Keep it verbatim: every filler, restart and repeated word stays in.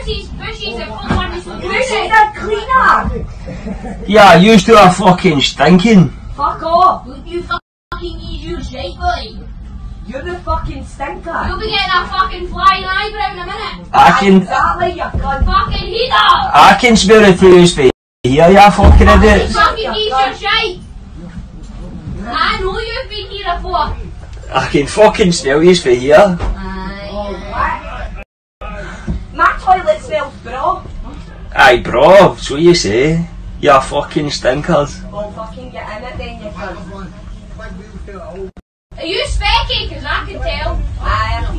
bushes, bushes are full on this Bushes are cleaner! Yeah, you two are fucking stinking. Fuck off! You fucking eat your shit, boy. You're the fucking stinker! You'll be getting a fucking flying eyebrow in a minute. I can, Exactly, you cunt! Fucking heater! I can smell it through his face. Here, you fucking You idiots. fucking eat your shit. I know you've been here before. I can fucking smell his face here. Aye. My toilet smells bro! Aye, bro, so you say. You fucking stinkers. Well, fucking get in it then, you cunt. Are you specky? Cause I can tell. Aye, I'm